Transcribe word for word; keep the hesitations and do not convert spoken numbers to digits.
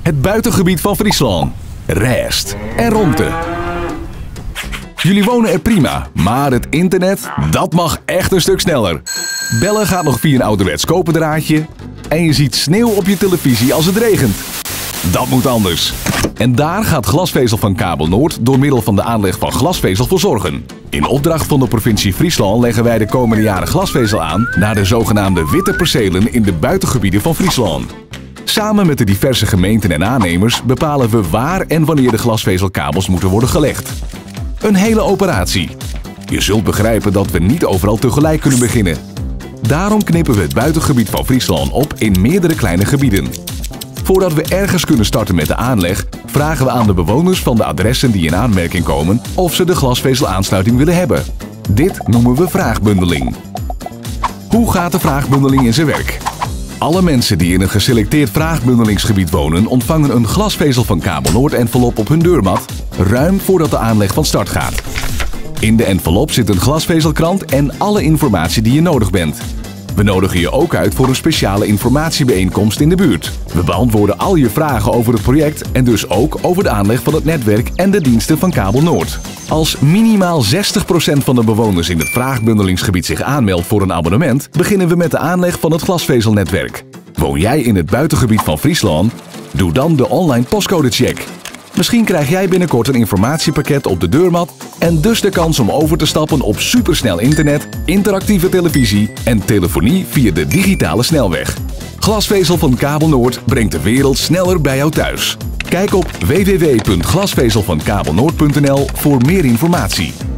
Het buitengebied van Friesland. Rijst en Romte. Jullie wonen er prima, maar het internet, dat mag echt een stuk sneller. Bellen gaat nog via een ouderwets koperdraadje en je ziet sneeuw op je televisie als het regent. Dat moet anders. En daar gaat Glasvezel van Kabel Noord door middel van de aanleg van glasvezel voor zorgen. In opdracht van de provincie Friesland leggen wij de komende jaren glasvezel aan naar de zogenaamde witte percelen in de buitengebieden van Friesland. Samen met de diverse gemeenten en aannemers bepalen we waar en wanneer de glasvezelkabels moeten worden gelegd. Een hele operatie. Je zult begrijpen dat we niet overal tegelijk kunnen beginnen. Daarom knippen we het buitengebied van Friesland op in meerdere kleine gebieden. Voordat we ergens kunnen starten met de aanleg, vragen we aan de bewoners van de adressen die in aanmerking komen of ze de glasvezelaansluiting willen hebben. Dit noemen we vraagbundeling. Hoe gaat de vraagbundeling in zijn werk? Alle mensen die in een geselecteerd vraagbundelingsgebied wonen ontvangen een Glasvezel van Kabel Noord envelop op hun deurmat, ruim voordat de aanleg van start gaat. In de envelop zit een glasvezelkrant en alle informatie die je nodig bent. We nodigen je ook uit voor een speciale informatiebijeenkomst in de buurt. We beantwoorden al je vragen over het project en dus ook over de aanleg van het netwerk en de diensten van Kabel Noord. Als minimaal zestig procent van de bewoners in het vraagbundelingsgebied zich aanmeldt voor een abonnement, beginnen we met de aanleg van het glasvezelnetwerk. Woon jij in het buitengebied van Friesland? Doe dan de online postcodecheck. Misschien krijg jij binnenkort een informatiepakket op de deurmat en dus de kans om over te stappen op supersnel internet, interactieve televisie en telefonie via de digitale snelweg. Glasvezel van Kabel Noord brengt de wereld sneller bij jou thuis. Kijk op w w w punt glasvezel van kabelnoord punt n l voor meer informatie.